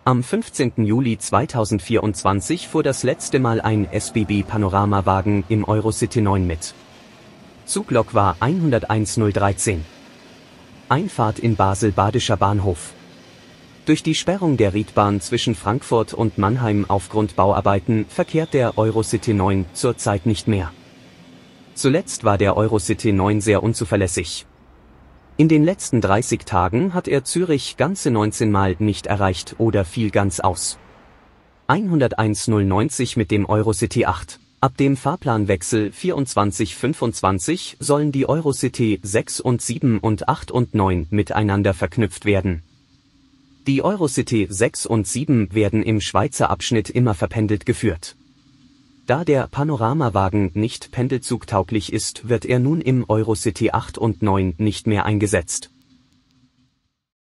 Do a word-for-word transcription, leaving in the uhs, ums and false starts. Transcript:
Am fünfzehnten Juli zweitausendvierundzwanzig fuhr das letzte Mal ein S B B-Panoramawagen im Eurocity neun mit. Zuglok war hunderteins null dreizehn. Einfahrt in Basel-Badischer Bahnhof. Durch die Sperrung der Riedbahn zwischen Frankfurt und Mannheim aufgrund Bauarbeiten verkehrt der Eurocity neun zurzeit nicht mehr. Zuletzt war der Eurocity neun sehr unzuverlässig. In den letzten dreißig Tagen hat er Zürich ganze neunzehn Mal nicht erreicht oder fiel ganz aus. hunderteins null neunzig mit dem Eurocity acht. Ab dem Fahrplanwechsel vierundzwanzig fünfundzwanzig sollen die Eurocity sechs und sieben und acht und neun miteinander verknüpft werden. Die Eurocity sechs und sieben werden im Schweizer Abschnitt immer verpendelt geführt. Da der Panoramawagen nicht pendelzugtauglich ist, wird er nun im Eurocity acht und neun nicht mehr eingesetzt.